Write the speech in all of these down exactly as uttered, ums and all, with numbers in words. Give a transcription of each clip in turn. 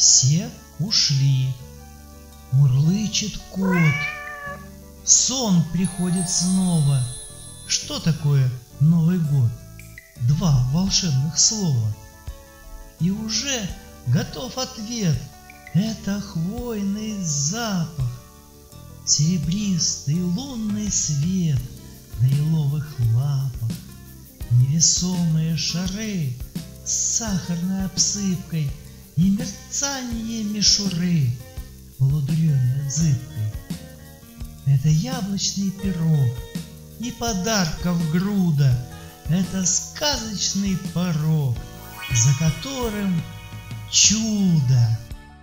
Все ушли. Мурлычет кот. Сон приходит снова. Что такое Новый год? Два волшебных слова. И уже готов ответ. Это хвойный запах, серебристый лунный свет на еловых лапах, невесомые шары с сахарной обсыпкой и мерцание мишуры полудреной зыбкой. Это яблочный пирог и подарков груда. Это сказочный порог, за которым чудо.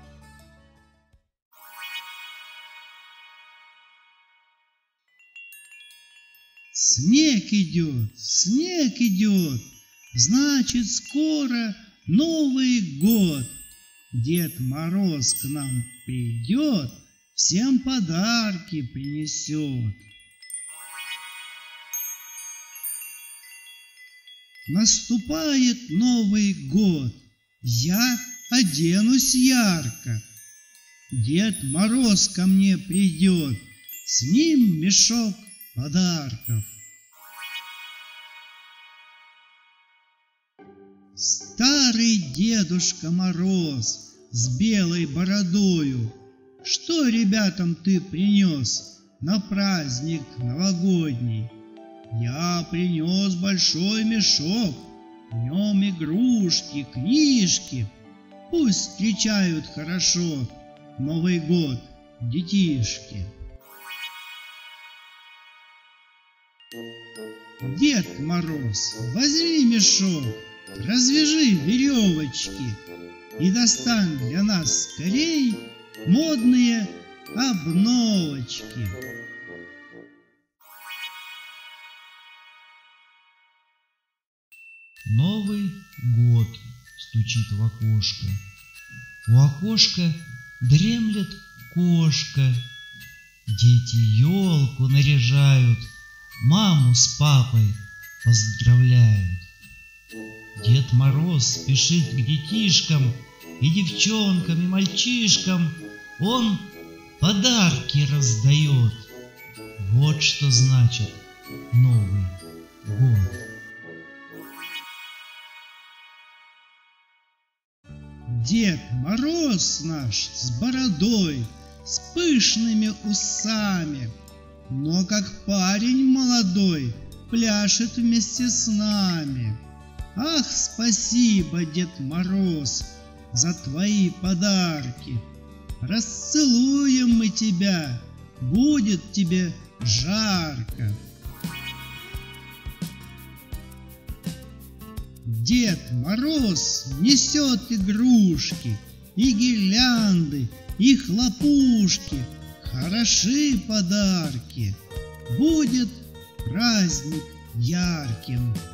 Снег идет, снег идет, значит, скоро Новый год. Дед Мороз к нам придет, всем подарки принесет. Наступает Новый год, я оденусь ярко. Дед Мороз ко мне придет, с ним мешок подарков. Старый Дедушка Мороз с белой бородою, что ребятам ты принес на праздник новогодний? Я принес большой мешок, в нем игрушки, книжки. Пусть встречают хорошо Новый год детишки. Дед Мороз, возьми мешок, развяжи веревочки и достань для нас скорей модные обновочки. Новый год стучит в окошко. У окошка дремлет кошка. Дети елку наряжают, маму с папой поздравляют. Дед Мороз спешит к детишкам, и девчонкам, и мальчишкам. Он подарки раздает. Вот что значит Новый год. Дед Мороз наш с бородой, с пышными усами, но как парень молодой пляшет вместе с нами. Ах, спасибо, Дед Мороз, за твои подарки. Расцелуем мы тебя, будет тебе жарко. Дед Мороз несет игрушки, и гирлянды, и хлопушки. Хороши подарки, будет праздник ярким.